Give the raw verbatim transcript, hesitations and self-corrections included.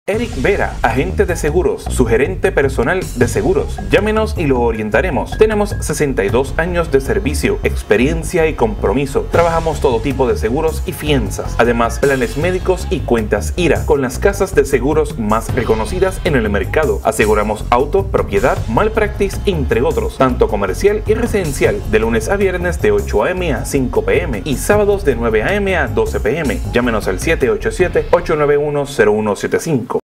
Eric Vera, agente de seguros, su gerente personal de seguros. Llámenos y lo orientaremos. Tenemos sesenta y dos años de servicio, experiencia y compromiso. Trabajamos todo tipo de seguros y fianzas. Además, planes médicos y cuentas I R A con las casas de seguros más reconocidas en el mercado. Aseguramos auto, propiedad, malpractice, entre otros, tanto comercial y residencial, de lunes a viernes de ocho a m a cinco p m y sábados de nueve a m a doce p m Llámenos al siete ocho siete, ocho nueve uno, cero uno siete cinco.